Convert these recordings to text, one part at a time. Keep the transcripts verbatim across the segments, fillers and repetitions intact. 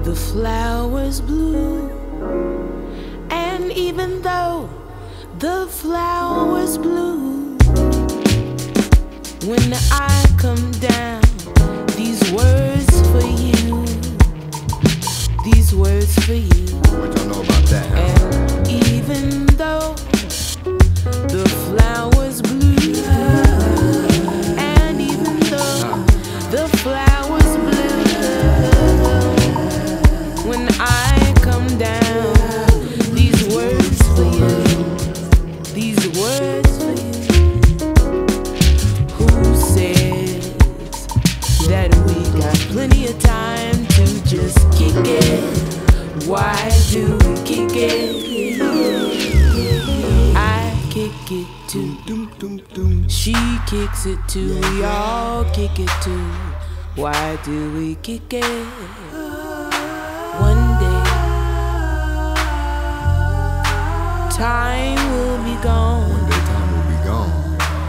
the flowers blue. And even though the flowers blue, when I come down, these words for you, these words for you. What y'all know about that, huh? And even though the flowers blue, and even though the flowers blue, when I come down, these words for you, these words for you. Who says that we got plenty of time to just kick it? Why do we kick it? I kick it too. She kicks it too. We all kick it too. Why do we kick it? One day, time will be gone. One day time will be gone.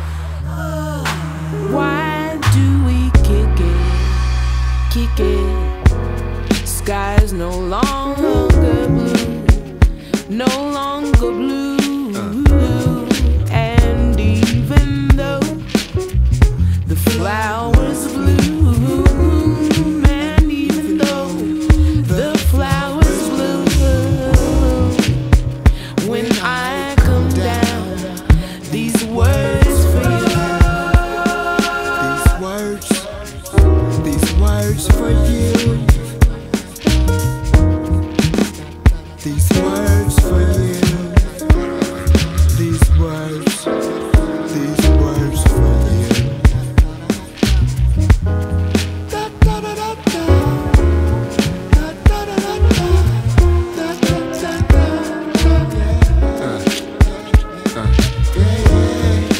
Why do we kick it? Kick it. Sky's no longer blue, no longer blue. And even though the flowers bloom, and even though the flowers bloom, when I come down, these words for you, These words, these words for you. These words for you. These words, these words for you. Da da da da da. Da da da da da. Da da da da da. Uh, uh, yeah, yeah.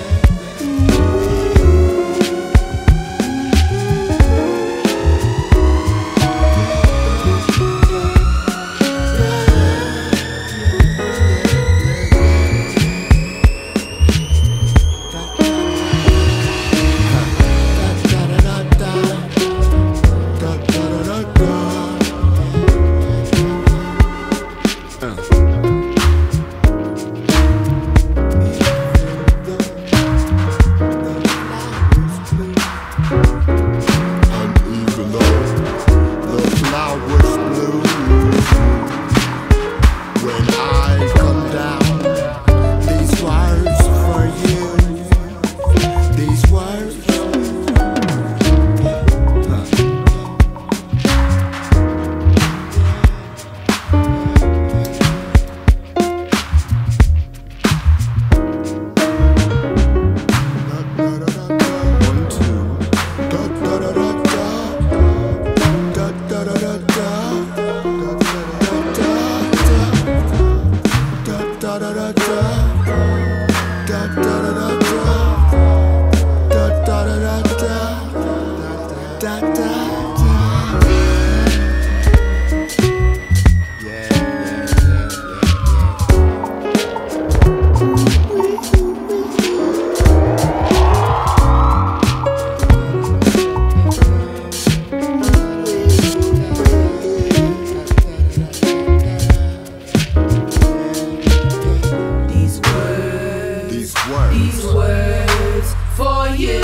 these words for you.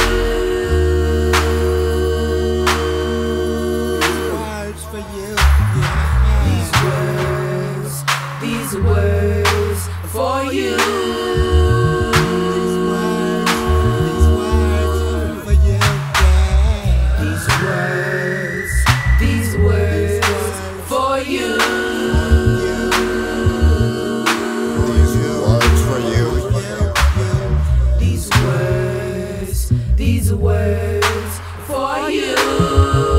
These words for you. These words, these words for you. These words, these words for you. These words, these words for you. These words for you.